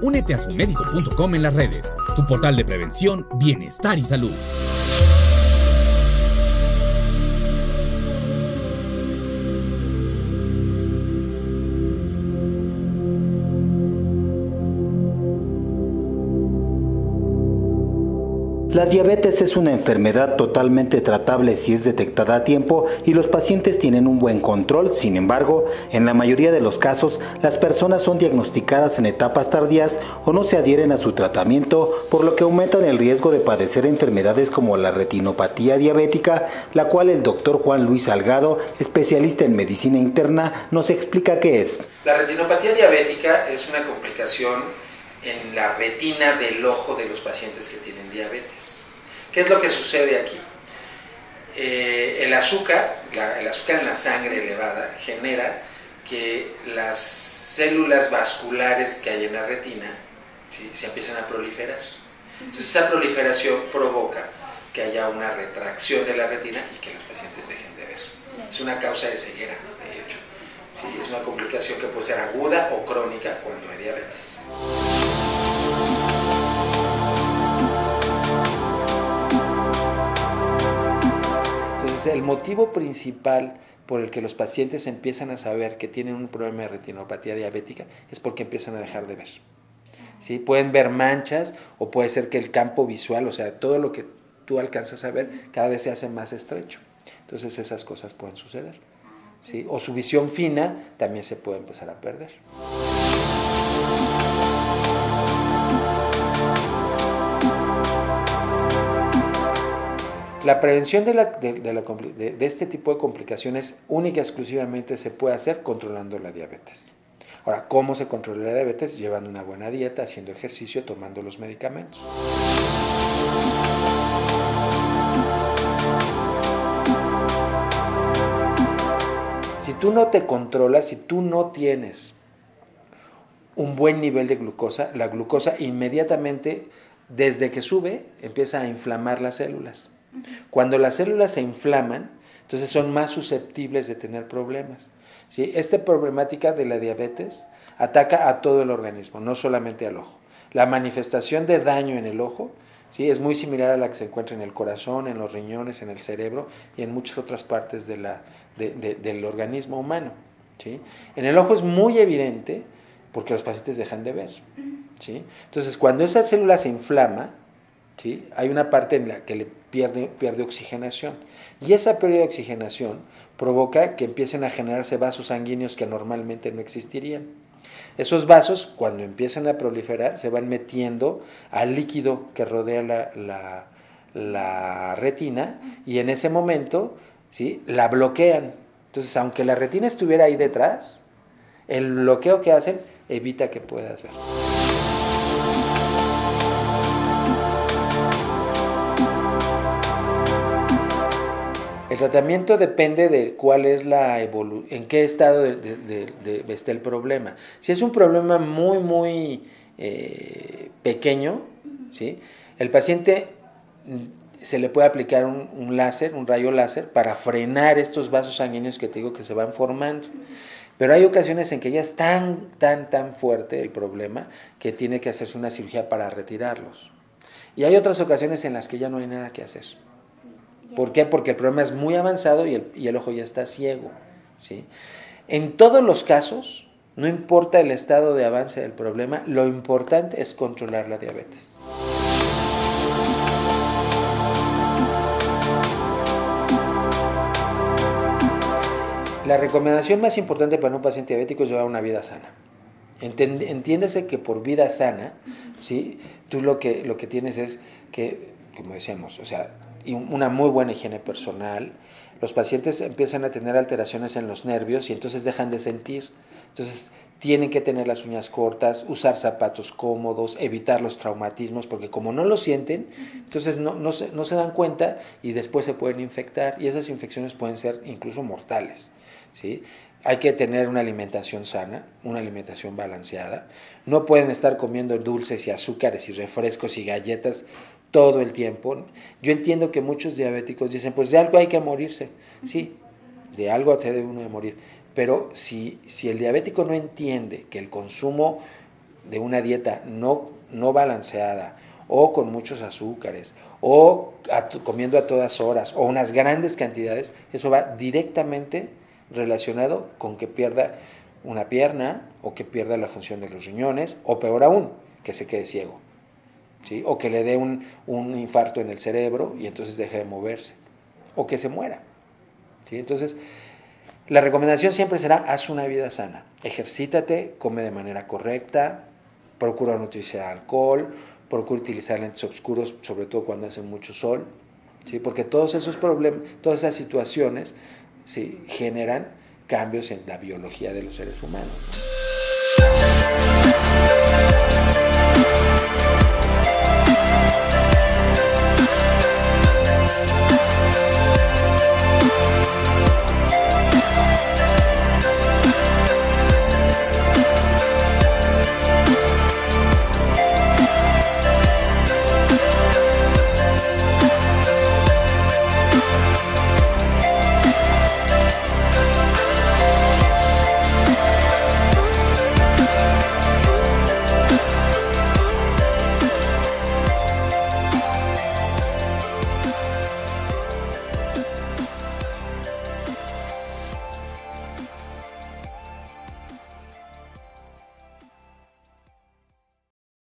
Únete a sumedico.com en las redes, tu portal de prevención, bienestar y salud. La diabetes es una enfermedad totalmente tratable si es detectada a tiempo y los pacientes tienen un buen control. Sin embargo, en la mayoría de los casos, las personas son diagnosticadas en etapas tardías o no se adhieren a su tratamiento, por lo que aumentan el riesgo de padecer enfermedades como la retinopatía diabética, la cual el doctor Juan Luis Salgado, especialista en medicina interna, nos explica qué es. La retinopatía diabética es una complicación en la retina del ojo de los pacientes que tienen diabetes. ¿Qué es lo que sucede aquí? El azúcar en la sangre elevada genera que las células vasculares que hay en la retina, ¿sí?, se empiezan a proliferar. Entonces esa proliferación provoca que haya una retracción de la retina y que los pacientes dejen de ver. Es una causa de ceguera, de hecho. Sí, es una complicación que puede ser aguda o crónica cuando hay diabetes. Entonces, el motivo principal por el que los pacientes empiezan a saber que tienen un problema de retinopatía diabética es porque empiezan a dejar de ver. ¿Sí? Pueden ver manchas o puede ser que el campo visual, o sea, todo lo que tú alcanzas a ver, cada vez se hace más estrecho. Entonces, esas cosas pueden suceder. ¿Sí? O su visión fina también se puede empezar a perder. La prevención de este tipo de complicaciones única y exclusivamente se puede hacer controlando la diabetes. Ahora, ¿cómo se controla la diabetes? Llevando una buena dieta, haciendo ejercicio, tomando los medicamentos. Si tú no te controlas, si tú no tienes un buen nivel de glucosa, la glucosa inmediatamente, desde que sube, empieza a inflamar las células. Cuando las células se inflaman, entonces son más susceptibles de tener problemas. ¿Sí? Esta problemática de la diabetes ataca a todo el organismo, no solamente al ojo. La manifestación de daño en el ojo, ¿sí?, es muy similar a la que se encuentra en el corazón, en los riñones, en el cerebro y en muchas otras partes del organismo humano. ¿Sí? En el ojo es muy evidente porque los pacientes dejan de ver. ¿Sí? Entonces, cuando esa célula se inflama, ¿sí?, hay una parte en la que le pierde oxigenación. Y esa pérdida de oxigenación provoca que empiecen a generarse vasos sanguíneos que normalmente no existirían. Esos vasos, cuando empiezan a proliferar, se van metiendo al líquido que rodea la retina y en ese momento, ¿sí?, la bloquean. Entonces, aunque la retina estuviera ahí detrás, el bloqueo que hacen evita que puedas ver. El tratamiento depende de cuál es en qué estado está el problema. Si es un problema muy pequeño, ¿sí?, el paciente se le puede aplicar un láser, un rayo láser, para frenar estos vasos sanguíneos que te digo que se van formando. Pero hay ocasiones en que ya es tan fuerte el problema que tiene que hacerse una cirugía para retirarlos. Y hay otras ocasiones en las que ya no hay nada que hacer. ¿Por qué? Porque el problema es muy avanzado y el ojo ya está ciego. ¿Sí? En todos los casos, no importa el estado de avance del problema, lo importante es controlar la diabetes. La recomendación más importante para un paciente diabético es llevar una vida sana. Entiéndase que por vida sana, ¿sí?, tú lo que tienes es que, como decíamos, o sea, una muy buena higiene personal. Los pacientes empiezan a tener alteraciones en los nervios y entonces dejan de sentir. Entonces tienen que tener las uñas cortas, usar zapatos cómodos, evitar los traumatismos, porque como no lo sienten, entonces no se dan cuenta y después se pueden infectar y esas infecciones pueden ser incluso mortales. ¿Sí? Hay que tener una alimentación sana, una alimentación balanceada. No pueden estar comiendo dulces y azúcares y refrescos y galletas todo el tiempo. Yo entiendo que muchos diabéticos dicen, pues de algo hay que morirse. Sí, de algo te debe uno de morir. Pero si el diabético no entiende que el consumo de una dieta no balanceada, o con muchos azúcares, o comiendo a todas horas, o unas grandes cantidades, eso va directamente relacionado con que pierda una pierna, o que pierda la función de los riñones, o peor aún, que se quede ciego, ¿sí? O que le dé un infarto en el cerebro y entonces deje de moverse, o que se muera, ¿sí? Entonces, la recomendación siempre será: haz una vida sana, ejercítate, come de manera correcta, procura no utilizar alcohol, procura utilizar lentes oscuros, sobre todo cuando hace mucho sol, ¿sí? Porque todos esos problemas, todas esas situaciones, ¿sí?, generan cambios en la biología de los seres humanos, ¿no?